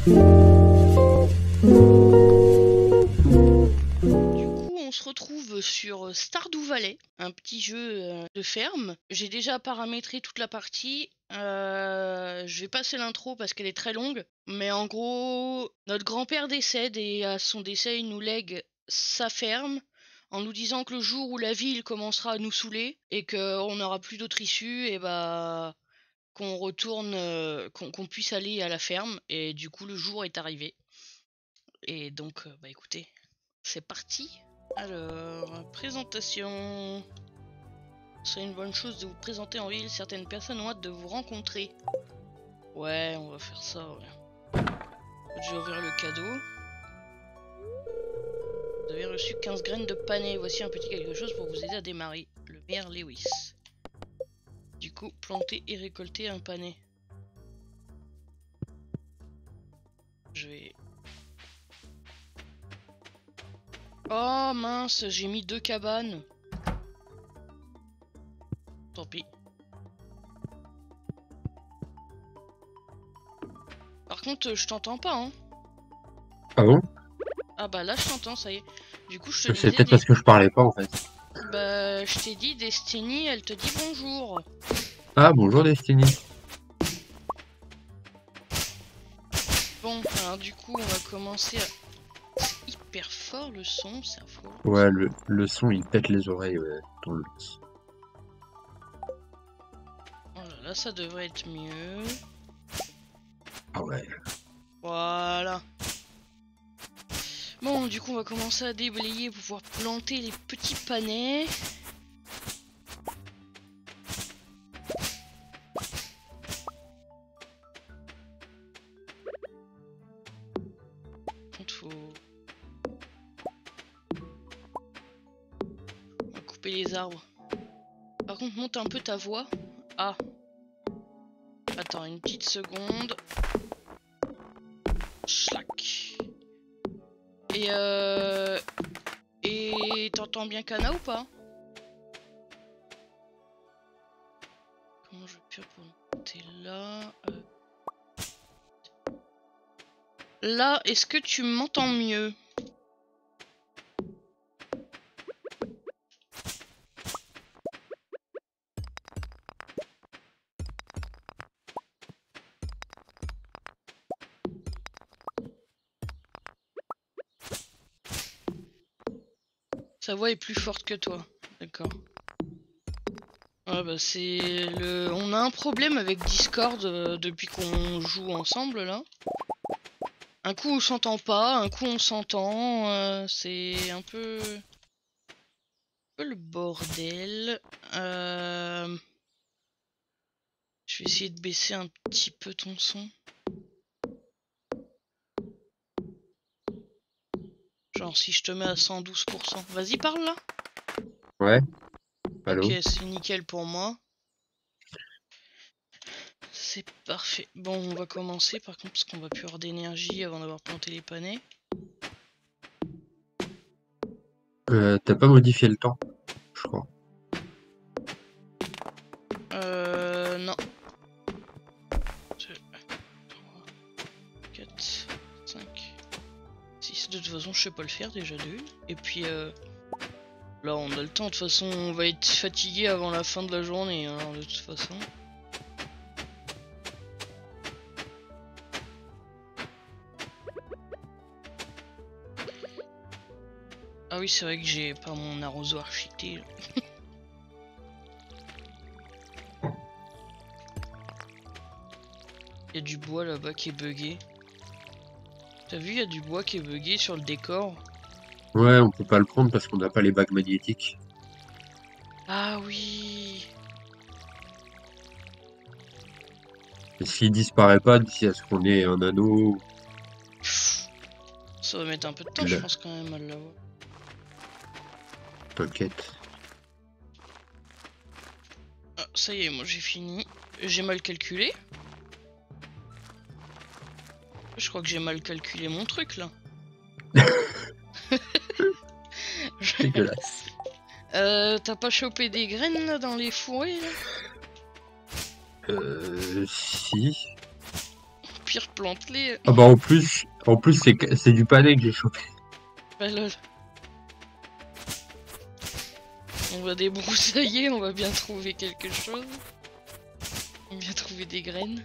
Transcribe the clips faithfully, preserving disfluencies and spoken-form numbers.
On se retrouve sur Stardew Valley, un petit jeu de ferme. J'ai déjà paramétré toute la partie. Euh, je vais passer l'intro parce qu'elle est très longue. Mais en gros, notre grand-père décède et à son décès, il nous lègue sa ferme en nous disant que le jour où la ville commencera à nous saouler et qu'on n'aura plus d'autre issue, et bah qu'on retourne, euh, qu'on qu'on puisse aller à la ferme. Et du coup, le jour est arrivé. Et donc, bah écoutez, c'est parti. Alors, présentation. C'est une bonne chose de vous présenter en ville. Certaines personnes ont hâte de vous rencontrer. Ouais, on va faire ça, ouais. Je vais ouvrir le cadeau. Vous avez reçu quinze graines de panais. Voici un petit quelque chose pour vous aider à démarrer. Le maire Lewis. Du coup, planter et récolter un panais. Je vais... Oh mince, j'ai mis deux cabanes. Tant pis. Par contre, je t'entends pas, hein. Ah bon? Ah bah là, je t'entends, ça y est. Du coup, je te disais... C'est peut-être des... parce que je parlais pas, en fait. Bah, je t'ai dit, Destiny, elle te dit bonjour. Ah, bonjour Destiny. Bon, alors du coup, on va commencer à... C'est hyper fort le son, c'est affolant. Ouais, le, le son, il pète les oreilles, ouais, dans le... Oh là là, ça devrait être mieux. Ah ouais. Voilà. Bon, du coup, on va commencer à déblayer pour pouvoir planter les petits panais. Faut... On va couper les arbres. Par contre, monte un peu ta voix. Ah. Attends, une petite seconde. Schlack. Et euh... Et t'entends bien Kana ou pas? Comment je vais faire pour monter là euh... Là, est-ce que tu m'entends mieux? Sa voix est plus forte que toi, d'accord. Ah bah c'est le... On a un problème avec Discord euh, depuis qu'on joue ensemble là. Un coup on s'entend pas, un coup on s'entend, euh, c'est un peu... un peu le bordel. Euh... Je vais essayer de baisser un petit peu ton son. Genre si je te mets à cent douze pour cent. Vas-y, parle là. Ouais. Allô? Ok, c'est nickel pour moi. C'est parfait. Bon, on va commencer par contre parce qu'on va plus avoir d'énergie avant d'avoir planté les panais. Euh, t'as pas modifié le temps, je crois. Euh... Non. deux, trois, quatre, cinq, six. De toute façon, je sais pas le faire déjà deux. Et puis euh... là, on a le temps. De toute façon, on va être fatigué avant la fin de la journée. Alors, de toute façon. Ah oui, c'est vrai que j'ai pas mon arrosoir cheaté. Il y a du bois là-bas qui est bugué. T'as vu, il y a du bois qui est bugué sur le décor. Ouais, on peut pas le prendre parce qu'on n'a pas les bagues magnétiques. Ah oui. Et s'il disparaît pas d'ici à ce qu'on ait un anneau... Ça va mettre un peu de temps, Le... je pense, quand même, à l'avoir. T'inquiète. Ah, ça y est, moi j'ai fini. J'ai mal calculé. Je crois que j'ai mal calculé mon truc là. Dégueulasse. Euh, t'as pas chopé des graines là dans les fourrés là? Euh... Si. pire, plante-les. Ah bah en plus, en plus c'est c'est du panais que j'ai chopé. Bah lol. On va débroussailler, on va bien trouver quelque chose. On va bien trouver des graines.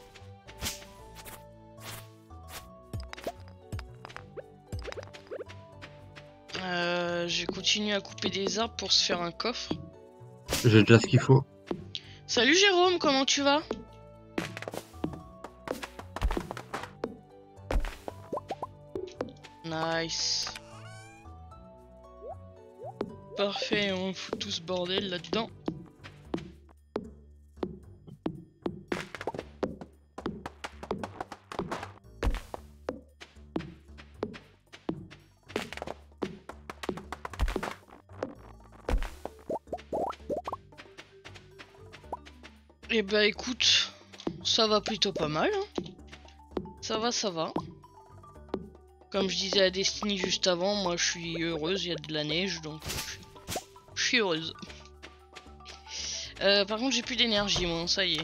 Euh, je vais continuer à couper des arbres pour se faire un coffre. J'ai déjà ce qu'il faut. Salut Jérôme, comment tu vas? Nice. Parfait, on fout tout ce bordel là-dedans. Et bah écoute, ça va plutôt pas mal. Hein. Ça va, ça va. Comme je disais à Destiny juste avant, moi je suis heureuse, il y a de la neige, donc je suis, je suis heureuse. Euh, par contre j'ai plus d'énergie, moi, ça y est.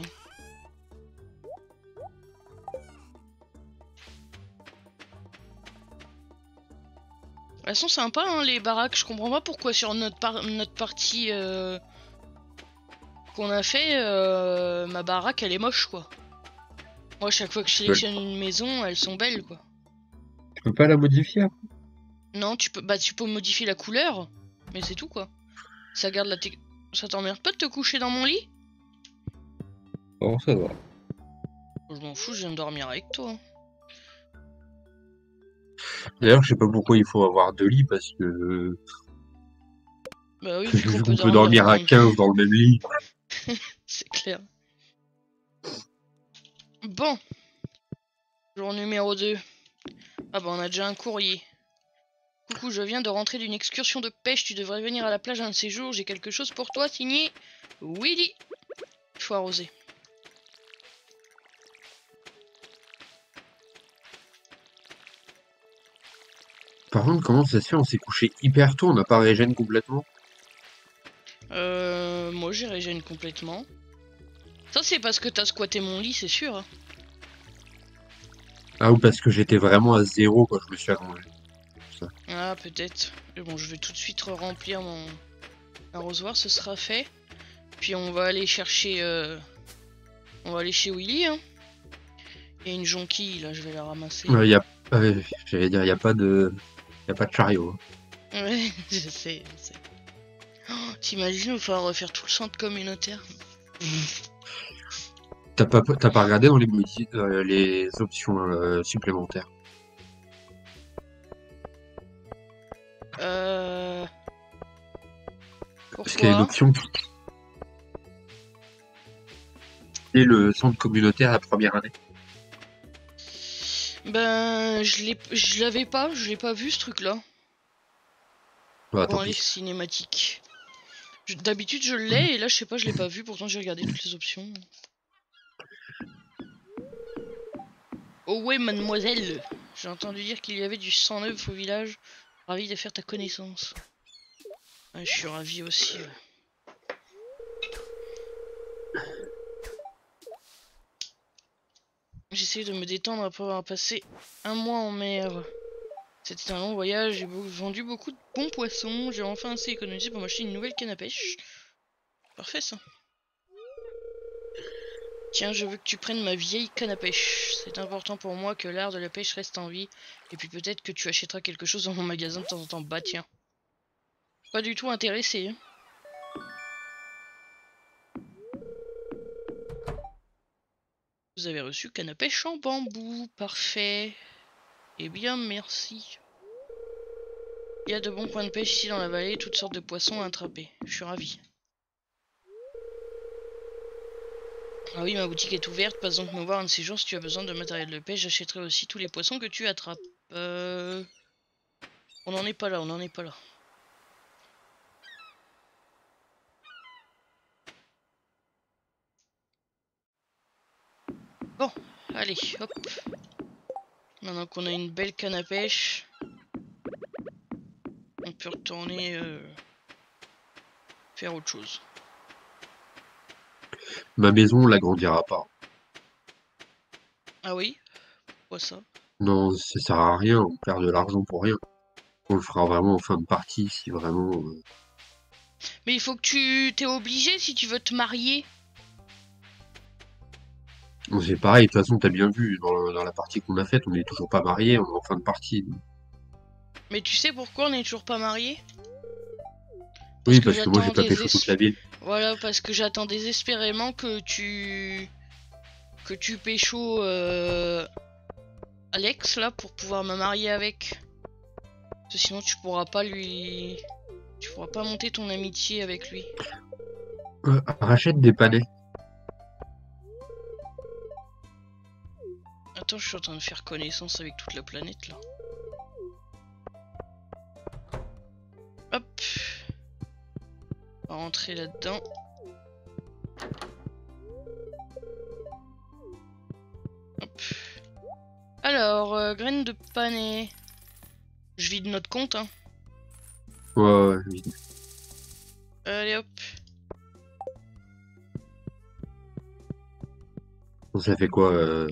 Elles sont sympas hein, les baraques, je comprends pas pourquoi sur notre, par notre partie euh, qu'on a fait, euh, ma baraque elle est moche quoi. Moi chaque fois que je sélectionne une maison, elles sont belles quoi. Tu peux pas la modifier après? Non, tu peux, bah tu peux modifier la couleur, mais c'est tout quoi. Ça garde la te... Ça t'emmerde pas de te coucher dans mon lit? Oh ça va. Je m'en fous, je viens de dormir avec toi. D'ailleurs je sais pas pourquoi il faut avoir deux lits parce que... Bah oui, vu qu'on Vu peut qu'on peut dormir, dormir à quinze dans le même lit. c'est clair. Bon. Jour numéro deux. Ah bah on a déjà un courrier. Coucou, je viens de rentrer d'une excursion de pêche, tu devrais venir à la plage un de ces jours, j'ai quelque chose pour toi, signé Willy. Il faut arroser. Par contre comment ça se fait? On s'est couché hyper tôt, on n'a pas régène complètement. Euh... Moi j'ai régène complètement. Ça c'est parce que t'as squatté mon lit, c'est sûr. Hein. Ah ou parce que j'étais vraiment à zéro quand je me suis allongé. Ça. Ah peut-être. Mais bon, je vais tout de suite remplir mon arrosoir, ce sera fait. Puis on va aller chercher... Euh... On va aller chez Willy. Hein. Il y a une jonquille, là, je vais la ramasser. Euh, y a... euh, J'allais dire, il n'y a pas de... Y a pas de chariot. Hein. Ouais, je sais, je sais. Oh, t'imagines, il va falloir refaire tout le centre communautaire. T'as pas, t'as pas regardé dans les, modi- euh, les options euh, supplémentaires? Euh... Parce qu'il y a une Pourquoi? option qui est le centre communautaire la première année. Ben, je l'ai, je l'avais pas, je l'ai pas vu ce truc-là. Bah, Bon, tant allez, pis. cinématique. Je- D'habitude, je l'ai, et là, je sais pas, je l'ai pas vu, pourtant j'ai regardé toutes les options. Oh ouais, mademoiselle! J'ai entendu dire qu'il y avait du sang neuf au village. Ravi de faire ta connaissance. Ouais, je suis ravi aussi. Ouais. J'essaie de me détendre après avoir passé un mois en mer. C'était un long voyage, j'ai vendu beaucoup de bons poissons, j'ai enfin assez économisé pour m'acheter une nouvelle canne à pêche. Parfait ça. Tiens, je veux que tu prennes ma vieille canne à pêche. C'est important pour moi que l'art de la pêche reste en vie. Et puis peut-être que tu achèteras quelque chose dans mon magasin de temps en temps. Bah tiens. Pas du tout intéressé. Hein. Vous avez reçu canne à pêche en bambou. Parfait. Eh bien, merci. Il y a de bons points de pêche ici dans la vallée, toutes sortes de poissons à attraper. Je suis ravi. Ah oui, ma boutique est ouverte, passe donc me voir un de ces jours si tu as besoin de matériel de pêche, j'achèterai aussi tous les poissons que tu attrapes. Euh... On n'en est pas là, on n'en est pas là. Bon, allez, hop. Maintenant qu'on a une belle canne à pêche, on peut retourner euh, faire autre chose. Ma maison, on l'agrandira pas. Ah oui? Quoi ça? Non, ça sert à rien, on perd de l'argent pour rien. On le fera vraiment en fin de partie si vraiment. euh, Mais il faut que tu t'es obligé si tu veux te marier. Bon, c'est pareil, de toute façon, t'as bien vu, dans, le- dans la partie qu'on a faite, on est toujours pas mariés, on est en fin de partie. Mais tu sais pourquoi on n'est toujours pas mariés? Parce Oui, que parce que moi j'ai j'attends pas des pécho toute la es... ville. Voilà, parce que j'attends désespérément que tu... Que tu pécho euh... Alex, là, pour pouvoir me marier avec. Parce que sinon tu pourras pas lui... Tu pourras pas monter ton amitié avec lui. Euh, rachète des panais. Attends, je suis en train de faire connaissance avec toute la planète, là. Hop. On va rentrer là-dedans. Hop. Alors, euh, graines de panais. Je vide notre compte, hein. Ouais, ouais, oui. Allez hop. Bon, ça fait quoi euh...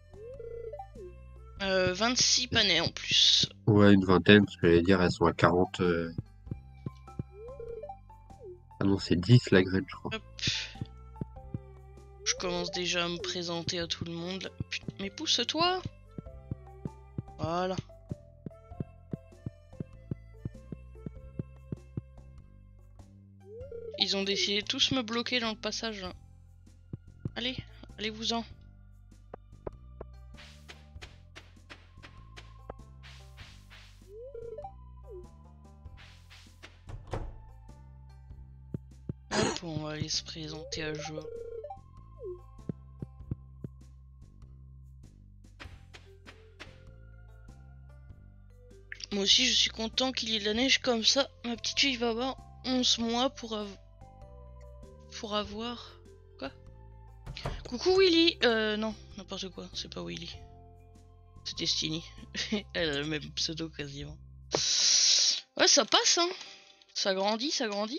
Euh, vingt-six panais en plus. Ouais, une vingtaine, parce que j'allais dire, elles sont à quarante. euh. Ah non, c'est dix la graine, je crois. Hop. Je commence déjà à me présenter à tout le monde. Là. Putain, mais pousse-toi. Voilà. Ils ont décidé de tous me bloquer dans le passage. Là. Allez, allez-vous-en. Hop, on va aller se présenter à jour. Moi aussi, je suis content qu'il y ait de la neige comme ça. Ma petite fille va avoir onze mois pour, av pour avoir... Quoi? Coucou Willy. Euh, non, n'importe quoi, c'est pas Willy. C'est Destiny. Elle a le même pseudo quasiment. Ouais, ça passe, hein. Ça grandit, ça grandit.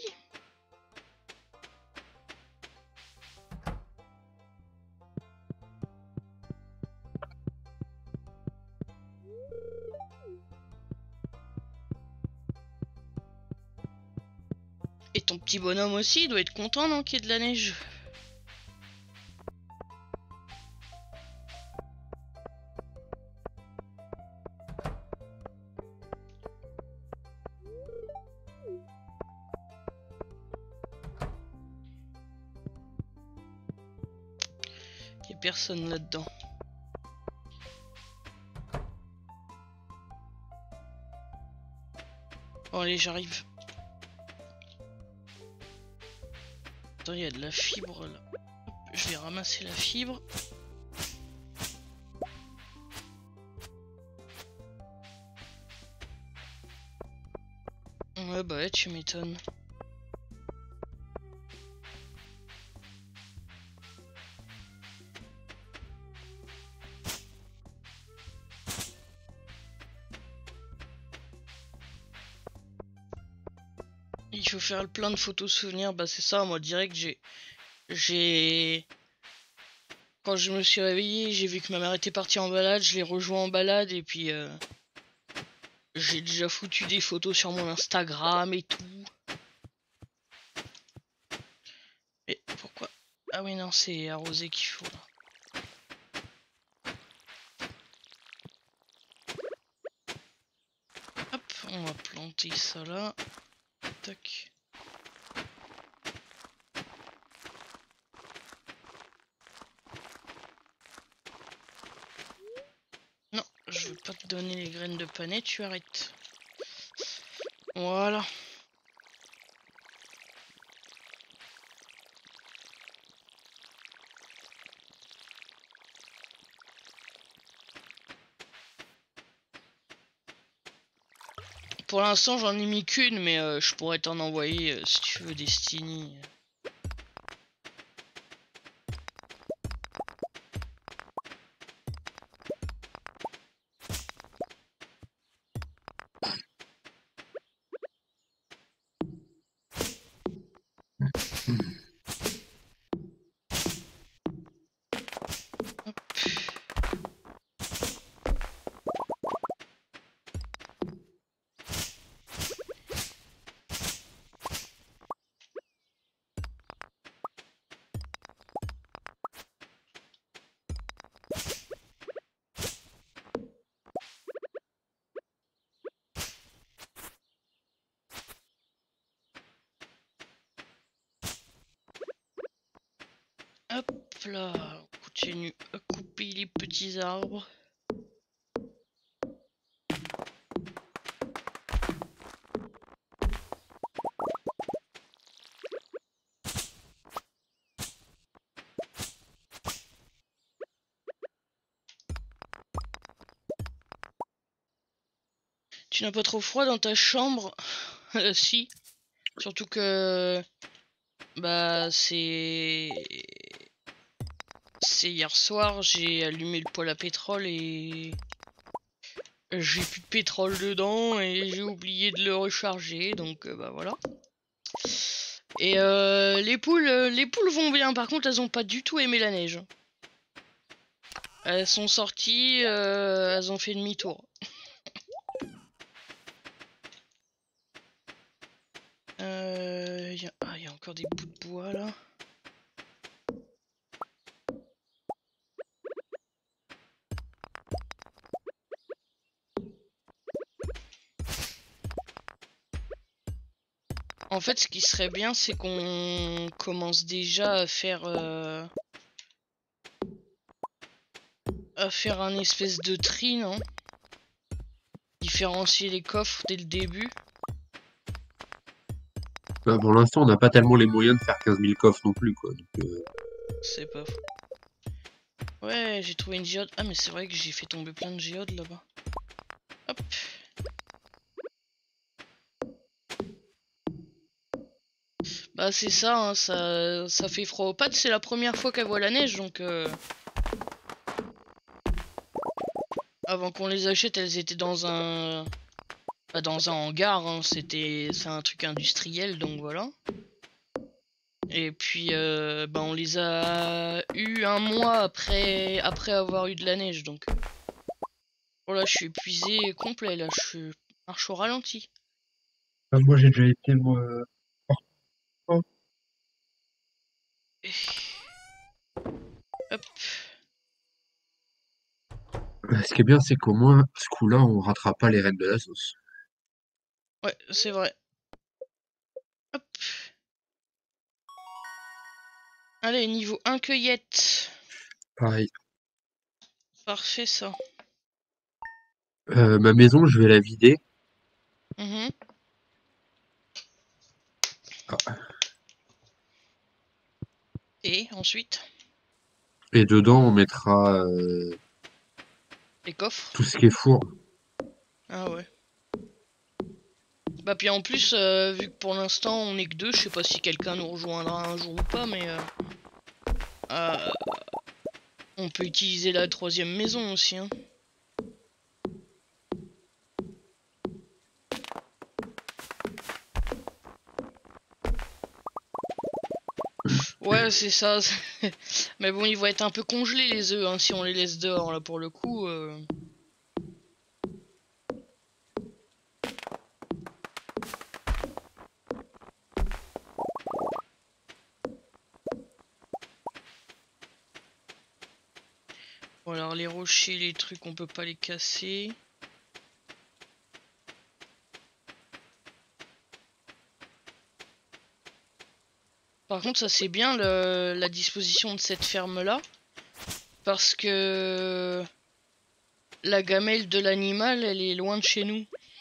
Et ton petit bonhomme aussi, il doit être content, non, qu'il y ait de la neige. Il y a personne là-dedans. Bon allez, j'arrive. Attends, il y a de la fibre là. Hop, je vais ramasser la fibre. Ouais bah ouais, tu m'étonnes. Il faut faire le plein de photos souvenirs, bah c'est ça, moi direct j'ai... J'ai... Quand je me suis réveillé, j'ai vu que ma mère était partie en balade, je l'ai rejoint en balade et puis... Euh... J'ai déjà foutu des photos sur mon Instagram et tout. Et pourquoi? Ah oui non, c'est arrosé qu'il faut là. Hop, on va planter ça là. Tac. Non, je veux pas te donner les graines de panais, tu arrêtes. Voilà. Pour l'instant, j'en ai mis qu'une, mais euh, je pourrais t'en envoyer euh, si tu veux, Destiny. Hop. Hop là, on continue à couper les petits arbres. Tu n'as pas trop froid dans ta chambre? euh, Si. Surtout que... Bah c'est... C'est hier soir, j'ai allumé le poêle à pétrole et... J'ai plus de pétrole dedans et j'ai oublié de le recharger, donc euh, bah voilà. Et euh, les poules, euh, les poules vont bien, par contre elles ont pas du tout aimé la neige. Elles sont sorties, euh, elles ont fait demi-tour. Euh, y a... Ah, il y a encore des bouts de bois là. En fait, ce qui serait bien, c'est qu'on commence déjà à faire... Euh... à faire un espèce de tri, non? Différencier les coffres dès le début. Bah, pour l'instant, on n'a pas tellement les moyens de faire quinze mille coffres non plus, quoi. Donc, euh... C'est pas fou. Ouais, j'ai trouvé une géode. Ah, mais c'est vrai que j'ai fait tomber plein de géodes là-bas. Hop. Bah c'est ça, hein, ça, ça fait froid aux pattes. C'est la première fois qu'elle voit la neige, donc... Euh... Avant qu'on les achète, elles étaient dans un... Pas dans un hangar, hein, c'était... C'est un truc industriel, donc voilà. Et puis, euh, bah on les a eu un mois après, après avoir eu de la neige, donc... Voilà, je suis épuisé complet, là, je marche au ralenti. Ah, moi, j'ai déjà été, moi... Oh. Et... Hop. Ce qui est bien, c'est qu'au moins, ce coup-là, on ratera pas les reines de la sauce. Ouais, c'est vrai. Hop. Allez, niveau un cueillette. Pareil. Parfait, ça. Euh, ma maison, je vais la vider. Mmh. Ah. Et ensuite, Et dedans, on mettra euh, les coffres. tout ce qui est four. Ah ouais. Bah puis en plus, euh, vu que pour l'instant on est que deux, je sais pas si quelqu'un nous rejoindra un jour ou pas, mais... Euh, euh, on peut utiliser la troisième maison aussi, hein. Ouais, c'est ça. Mais bon, ils vont être un peu congelés les œufs, hein, si on les laisse dehors, là, pour le coup. Euh... Bon, alors les rochers, les trucs, on peut pas les casser. Par contre, ça c'est bien le... la disposition de cette ferme-là. Parce que... La gamelle de l'animal, elle est loin de chez nous.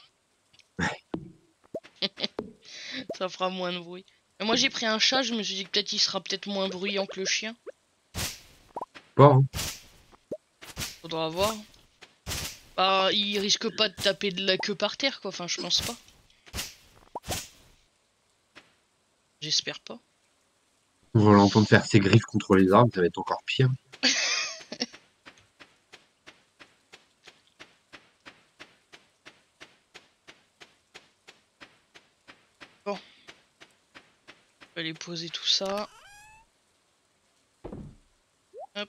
Ça fera moins de bruit. Mais moi j'ai pris un chat, je me suis dit que peut-être il sera peut-être moins bruyant que le chien. Pas, hein. Faudra voir. Bah, il risque pas de taper de la queue par terre, quoi. Enfin, je pense pas. J'espère pas. On va l'entendre faire ses griffes contre les arbres, ça va être encore pire. Bon. On va aller poser tout ça. Hop.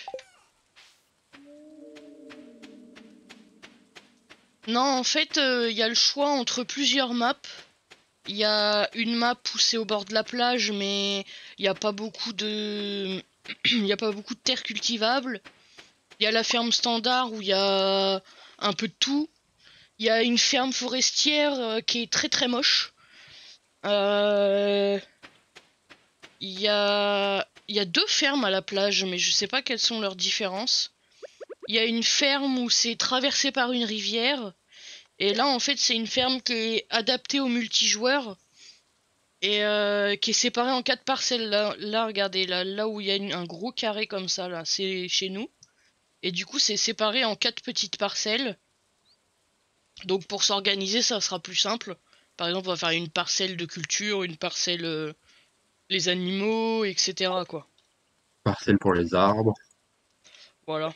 Non, en fait, il euh, y a le choix entre plusieurs maps. Il y a une map où c'est au bord de la plage, mais il n'y a pas beaucoup de... Il n'y a pas beaucoup de terre cultivable. Il y a la ferme standard où il y a un peu de tout. Il y a une ferme forestière euh, qui est très très moche. Euh... Il y a il y a deux fermes à la plage, mais je sais pas quelles sont leurs différences. Il y a une ferme où c'est traversé par une rivière. Et là, en fait, c'est une ferme qui est adaptée aux multijoueurs. Et euh, qui est séparée en quatre parcelles. Là, là regardez, là, là où il y a une, un gros carré comme ça, là, c'est chez nous. Et du coup, c'est séparé en quatre petites parcelles. Donc pour s'organiser, ça sera plus simple. Par exemple, on va faire une parcelle de culture, une parcelle euh, les animaux, et cetera. quoi. Parcelle pour les arbres. Voilà.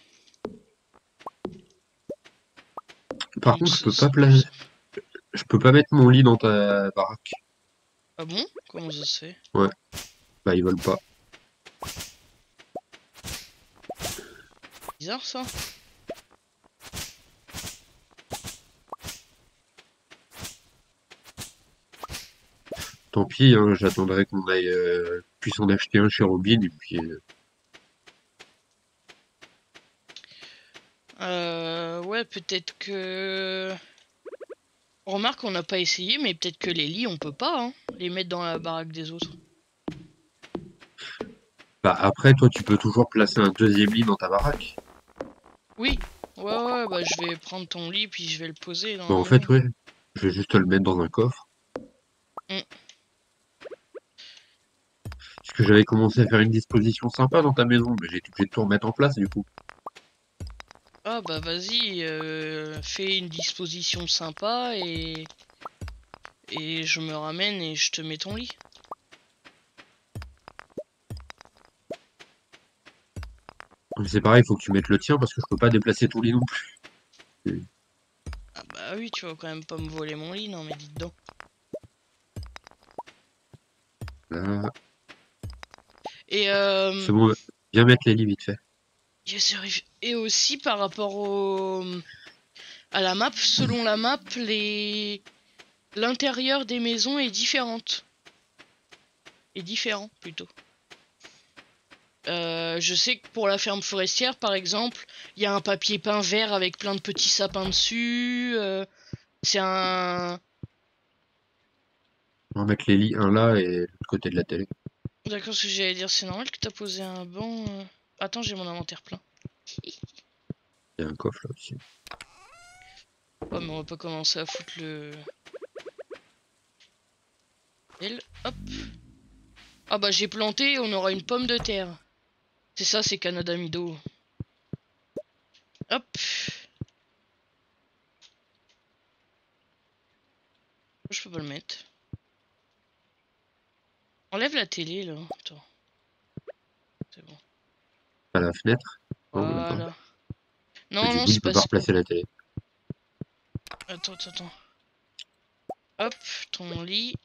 Par Donc contre, je c'est peux pas c'est plus placer, simple. je peux pas mettre mon lit dans ta baraque. Ah bon? Comment ça se fait? Ouais, bah ils veulent pas. Bizarre ça. Tant pis, hein, j'attendrai qu'on aille euh, puisse en acheter un chez Robin et puis euh, Euh, ouais, peut-être que... Remarque, on n'a pas essayé, mais peut-être que les lits, on peut pas, hein, les mettre dans la baraque des autres. bah après toi tu peux toujours placer un deuxième lit dans ta baraque. Oui. Ouais, ouais, bah je vais prendre ton lit, puis je vais le poser dans Bah la en maison. fait ouais, je vais juste le mettre dans un coffre. Mm. Parce que j'avais commencé à faire une disposition sympa dans ta maison, mais j'ai été obligé de tout remettre en place du coup. Ah bah vas-y, euh, fais une disposition sympa et... Et je me ramène et je te mets ton lit. Mais c'est pareil, il faut que tu mettes le tien parce que je peux pas déplacer ton lit non plus. Ah bah oui, tu vas quand même pas me voler mon lit, non mais dis donc. Là, Et euh... c'est bon, viens mettre les lits vite fait. yes, j'arrive. Et aussi par rapport au... à la map, selon la map, les... l'intérieur des maisons est différente. Est différent plutôt. Euh, je sais que pour la ferme forestière, par exemple, il y a un papier peint vert avec plein de petits sapins dessus. euh, c'est un... On va mettre les lits un là et l'autre côté de la télé. D'accord, ce que j'allais dire, c'est normal que t'as posé un banc... euh. Attends, j'ai mon inventaire plein. Il y a un coffre là aussi. Ouais, mais on va pas commencer à foutre le... Elle, hop. Ah bah j'ai planté, on aura une pomme de terre. C'est ça, c'est Canada Mido. Hop. Je peux pas le mettre. Enlève la télé là. Attends. C'est bon. À la fenêtre? Non, même pas. Voilà. Mais Non, du non, coup, tu c'est peux pas parce que... replacer la télé. Attends, attends, attends. Hop, ton lit.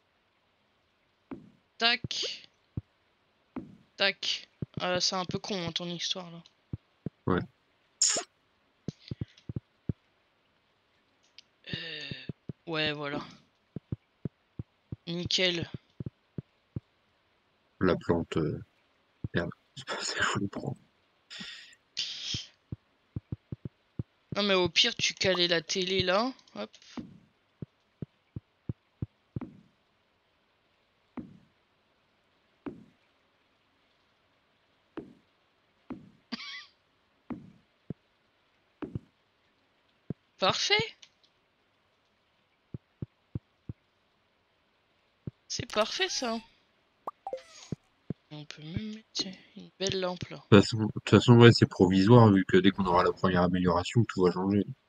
Tac. Tac. Ah, c'est un peu con hein, ton histoire là. Ouais. Euh... Ouais, voilà. Nickel. La plante. Euh... Merde. C'est pas ça, je le prends. Non mais au pire, tu calais la télé là. Hop. Parfait. C'est parfait ça. On peut même mettre une belle lampe là. De toute façon, de toute façon, ouais, c'est provisoire vu que dès qu'on aura la première amélioration, tout va changer.